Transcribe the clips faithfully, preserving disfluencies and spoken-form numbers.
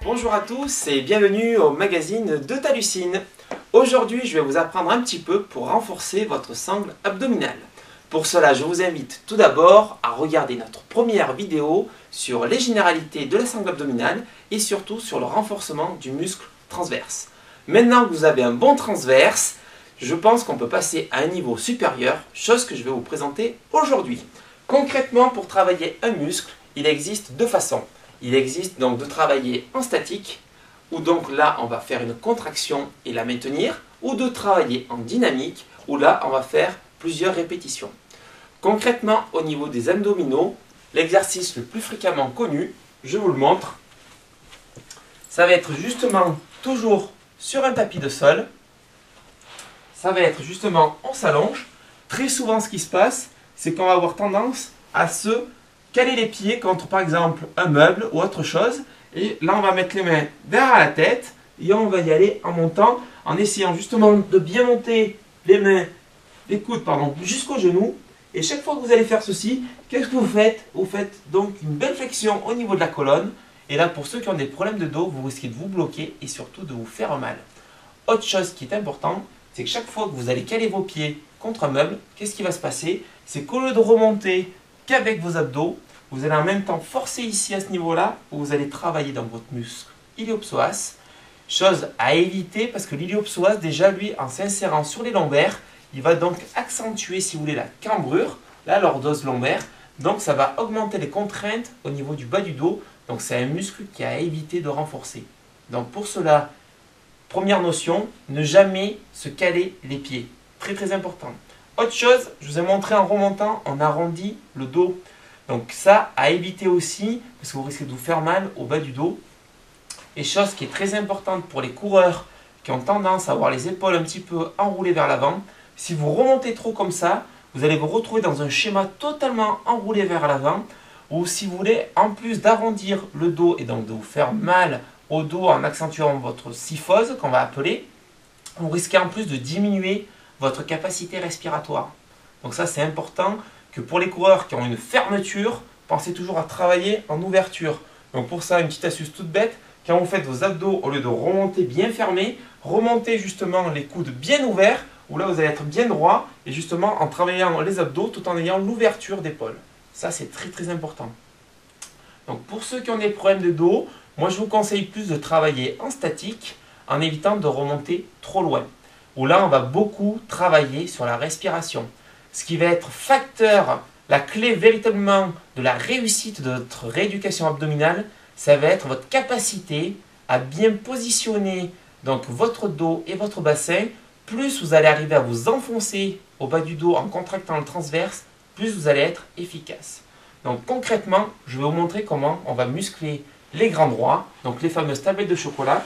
Bonjour à tous et bienvenue au magazine de Talucine. Aujourd'hui, je vais vous apprendre un petit peu pour renforcer votre sangle abdominale. Pour cela, je vous invite tout d'abord à regarder notre première vidéo sur les généralités de la sangle abdominale et surtout sur le renforcement du muscle transverse. Maintenant que vous avez un bon transverse, je pense qu'on peut passer à un niveau supérieur, chose que je vais vous présenter aujourd'hui. Concrètement, pour travailler un muscle, il existe deux façons. Il existe donc de travailler en statique, où donc là on va faire une contraction et la maintenir, ou de travailler en dynamique, où là on va faire plusieurs répétitions. Concrètement, au niveau des abdominaux, l'exercice le plus fréquemment connu, je vous le montre, ça va être justement toujours sur un tapis de sol. Ça va être justement, on s'allonge. Très souvent ce qui se passe, c'est qu'on va avoir tendance à se caler les pieds contre par exemple un meuble ou autre chose. Et là on va mettre les mains derrière la tête et on va y aller en montant, en essayant justement de bien monter les mains, les coudes pardon, jusqu'aux genoux. Et chaque fois que vous allez faire ceci, qu'est-ce que vous faites? Vous faites donc une belle flexion au niveau de la colonne. Et là pour ceux qui ont des problèmes de dos, vous risquez de vous bloquer et surtout de vous faire mal. Autre chose qui est importante, c'est que chaque fois que vous allez caler vos pieds contre un meuble, qu'est-ce qui va se passer? C'est qu'au lieu de remonter qu'avec vos abdos, vous allez en même temps forcer ici à ce niveau-là, où vous allez travailler dans votre muscle iliopsoas. Chose à éviter parce que l'iliopsoas, déjà lui, en s'insérant sur les lombaires, il va donc accentuer, si vous voulez, la cambrure, la lordose lombaire. Donc ça va augmenter les contraintes au niveau du bas du dos. Donc c'est un muscle qui est à éviter de renforcer. Donc pour cela, première notion, ne jamais se caler les pieds. Très très important. Autre chose, je vous ai montré en remontant, on arrondit le dos. Donc ça, à éviter aussi, parce que vous risquez de vous faire mal au bas du dos. Et chose qui est très importante pour les coureurs qui ont tendance à avoir les épaules un petit peu enroulées vers l'avant, si vous remontez trop comme ça, vous allez vous retrouver dans un schéma totalement enroulé vers l'avant, ou si vous voulez, en plus d'arrondir le dos et donc de vous faire mal au dos en accentuant votre syphose, qu'on va appeler, vous risquez en plus de diminuer votre capacité respiratoire. Donc ça, c'est important que pour les coureurs qui ont une fermeture, pensez toujours à travailler en ouverture. Donc pour ça, une petite astuce toute bête, quand vous faites vos abdos, au lieu de remonter bien fermés, remontez justement les coudes bien ouverts, où là vous allez être bien droit, et justement en travaillant les abdos tout en ayant l'ouverture d'épaule. Ça, c'est très très important. Donc pour ceux qui ont des problèmes de dos, moi je vous conseille plus de travailler en statique, en évitant de remonter trop loin. Où là, on va beaucoup travailler sur la respiration. Ce qui va être facteur, la clé véritablement de la réussite de votre rééducation abdominale, ça va être votre capacité à bien positionner donc votre dos et votre bassin. Plus vous allez arriver à vous enfoncer au bas du dos en contractant le transverse, plus vous allez être efficace. Donc concrètement, je vais vous montrer comment on va muscler les grands droits, donc les fameuses tablettes de chocolat,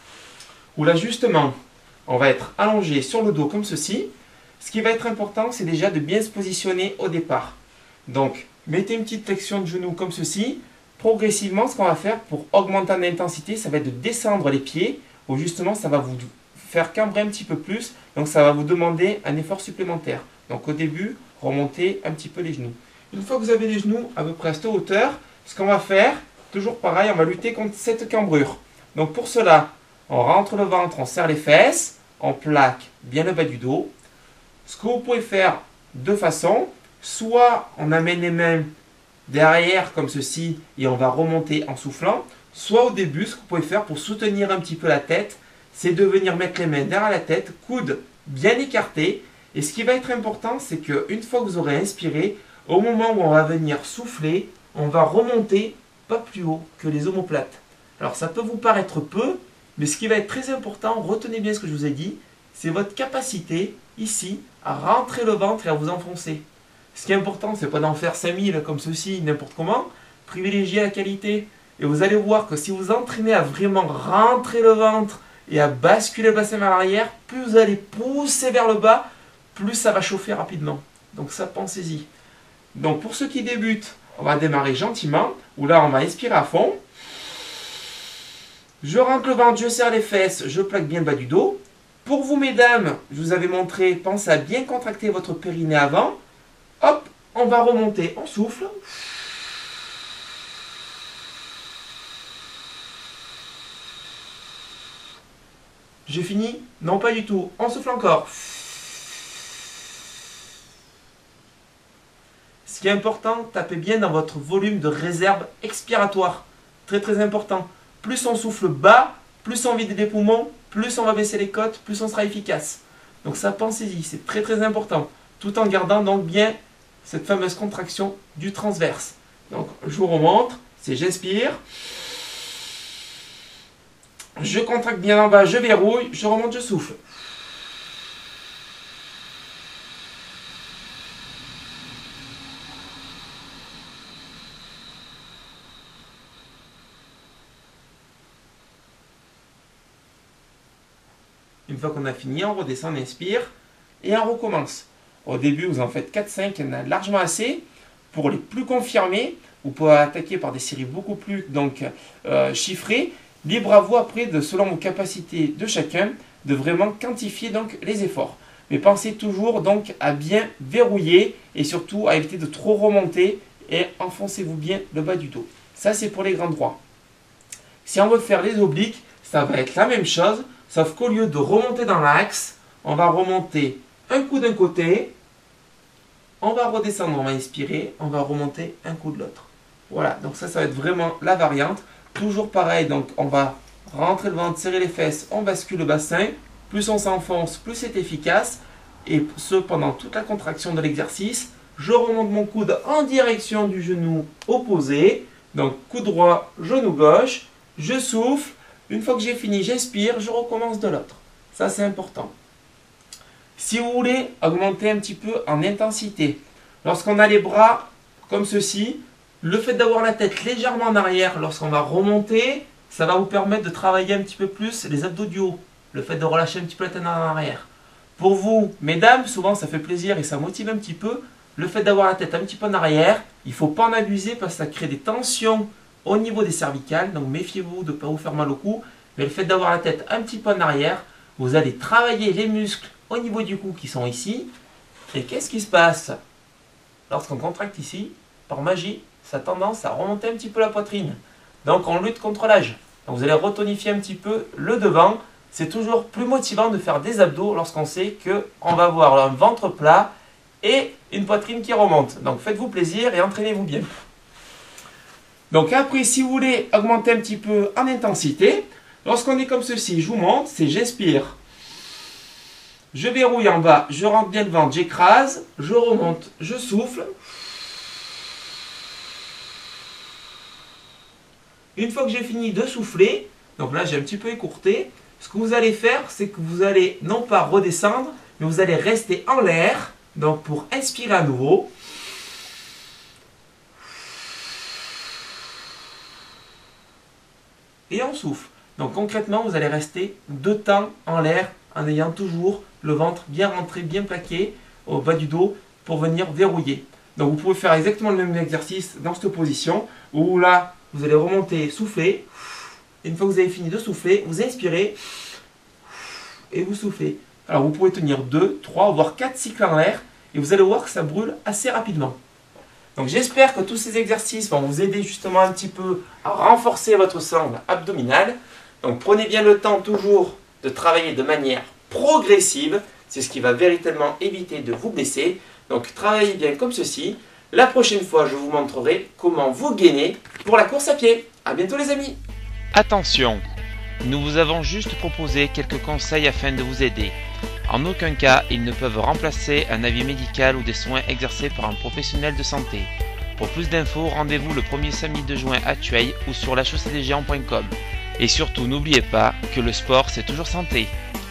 où là justement, on va être allongé sur le dos comme ceci. Ce qui va être important, c'est déjà de bien se positionner au départ. Donc, mettez une petite flexion de genou comme ceci. Progressivement, ce qu'on va faire pour augmenter en intensité, ça va être de descendre les pieds, où justement, ça va vous faire cambrer un petit peu plus. Donc, ça va vous demander un effort supplémentaire. Donc, au début, remontez un petit peu les genoux. Une fois que vous avez les genoux à peu près à cette hauteur, ce qu'on va faire, toujours pareil, on va lutter contre cette cambrure. Donc, pour cela, on rentre le ventre, on serre les fesses, on plaque bien le bas du dos. Ce que vous pouvez faire de façon, soit on amène les mains derrière comme ceci et on va remonter en soufflant, soit au début, ce que vous pouvez faire pour soutenir un petit peu la tête, c'est de venir mettre les mains derrière la tête, coudes bien écartés. Et ce qui va être important, c'est qu'une fois que vous aurez inspiré, au moment où on va venir souffler, on va remonter pas plus haut que les omoplates. Alors ça peut vous paraître peu, mais ce qui va être très important, retenez bien ce que je vous ai dit, c'est votre capacité ici à rentrer le ventre et à vous enfoncer. Ce qui est important, c'est pas d'en faire cinq mille comme ceci, n'importe comment. Privilégiez la qualité. Et vous allez voir que si vous entraînez à vraiment rentrer le ventre et à basculer le bassin vers l'arrière, plus vous allez pousser vers le bas, plus ça va chauffer rapidement. Donc ça, pensez-y. Donc pour ceux qui débutent, on va démarrer gentiment, où là on va inspirer à fond. Je rentre le ventre, je serre les fesses, je plaque bien le bas du dos. Pour vous, mesdames, je vous avais montré, pensez à bien contracter votre périnée avant. Hop, on va remonter, on souffle. je finis? Non, pas du tout. On souffle encore. Ce qui est important, tapez bien dans votre volume de réserve expiratoire. Très très important. Plus on souffle bas, plus on vide les poumons, plus on va baisser les côtes, plus on sera efficace. Donc ça, pensez-y, c'est très très important. Tout en gardant donc bien cette fameuse contraction du transverse. Donc je vous remonte, c'est j'inspire. Je contracte bien en bas, je verrouille, je remonte, je souffle. Une fois qu'on a fini, on redescend, on inspire et on recommence. Au début, vous en faites quatre cinq, il y en a largement assez. Pour les plus confirmés, vous pouvez attaquer par des séries beaucoup plus donc, euh, chiffrées. Libre à vous après, de, selon vos capacités de chacun, de vraiment quantifier donc, les efforts. Mais pensez toujours donc à bien verrouiller et surtout à éviter de trop remonter et enfoncez-vous bien le bas du dos. Ça, c'est pour les grands droits. Si on veut faire les obliques, ça va être la même chose. Sauf qu'au lieu de remonter dans l'axe, on va remonter un coup d'un côté, on va redescendre, on va inspirer, on va remonter un coup de l'autre. Voilà, donc ça, ça va être vraiment la variante. Toujours pareil, donc on va rentrer le ventre, serrer les fesses, on bascule le bassin. Plus on s'enfonce, plus c'est efficace. Et ce, pendant toute la contraction de l'exercice, je remonte mon coude en direction du genou opposé. Donc, coude droit, genou gauche, je souffle. Une fois que j'ai fini, j'inspire, je recommence de l'autre. Ça, c'est important. Si vous voulez augmenter un petit peu en intensité, lorsqu'on a les bras comme ceci, le fait d'avoir la tête légèrement en arrière, lorsqu'on va remonter, ça va vous permettre de travailler un petit peu plus les abdos du haut. Le fait de relâcher un petit peu la tête en arrière. Pour vous, mesdames, souvent ça fait plaisir et ça motive un petit peu. Le fait d'avoir la tête un petit peu en arrière, il ne faut pas en abuser parce que ça crée des tensions au niveau des cervicales, donc méfiez-vous de ne pas vous faire mal au cou. Mais le fait d'avoir la tête un petit peu en arrière, vous allez travailler les muscles au niveau du cou qui sont ici. Et qu'est-ce qui se passe? Lorsqu'on contracte ici, par magie, ça a tendance à remonter un petit peu la poitrine. Donc on lutte contre l'âge. Donc vous allez retonifier un petit peu le devant. C'est toujours plus motivant de faire des abdos lorsqu'on sait qu'on va avoir un ventre plat et une poitrine qui remonte. Donc faites-vous plaisir et entraînez-vous bien. Donc après, si vous voulez augmenter un petit peu en intensité, lorsqu'on est comme ceci, je vous montre, c'est j'inspire. Je verrouille en bas, je rentre bien le ventre, j'écrase, je remonte, je souffle. Une fois que j'ai fini de souffler, donc là j'ai un petit peu écourté, ce que vous allez faire, c'est que vous allez non pas redescendre, mais vous allez rester en l'air, donc pour inspirer à nouveau. Et on souffle. Donc concrètement, vous allez rester deux temps en l'air en ayant toujours le ventre bien rentré, bien plaqué au bas du dos pour venir verrouiller. Donc vous pouvez faire exactement le même exercice dans cette position où là, vous allez remonter, souffler. Et une fois que vous avez fini de souffler, vous inspirez et vous soufflez. Alors vous pouvez tenir deux, trois, voire quatre cycles en l'air et vous allez voir que ça brûle assez rapidement. Donc j'espère que tous ces exercices vont vous aider justement un petit peu à renforcer votre sangle abdominale. Donc prenez bien le temps toujours de travailler de manière progressive. C'est ce qui va véritablement éviter de vous blesser. Donc travaillez bien comme ceci. La prochaine fois, je vous montrerai comment vous gainer pour la course à pied. A bientôt les amis. Attention, nous vous avons juste proposé quelques conseils afin de vous aider. En aucun cas, ils ne peuvent remplacer un avis médical ou des soins exercés par un professionnel de santé. Pour plus d'infos, rendez-vous le premier samedi de juin à Tueil ou sur la chaussée des géants point com. Et surtout, n'oubliez pas que le sport, c'est toujours santé.